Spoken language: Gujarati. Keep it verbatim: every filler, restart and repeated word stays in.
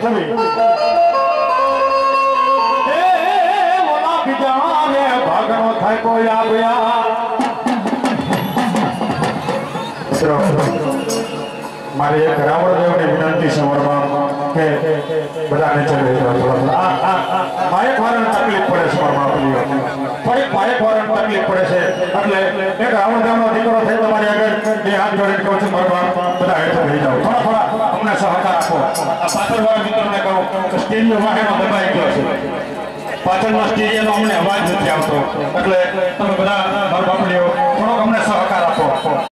થવી એ મોલા બીજાને ભાગનો થાય કોઈ આવ્યા મારી એક રાવણ દેવની વિનંતી સમરમાં કે બધાને ચલે આ માયક વાળાને તકલીફ પડે સમરમાં થોડી માયક વાળાને તકલીફ પડે છે એટલે એક રાવણ દેવનો દીકરો થઈ તમારી આગળ બે હાથ જોડીને કહું છું મરવા બધા હેઠળ થઈ જાઓ થોડા થોડા અમને સહકાર આપો આ પાછળવાળા મિત્રોને કહું તો સ્ટેજનો વાહેણો દબાઈ ગયો છે પાછળનો સ્ટેજનો અમને અવાજ નથી આવતો એટલે તમે બધા મારા બાપલીઓ થોડોક અમને સહકાર આપો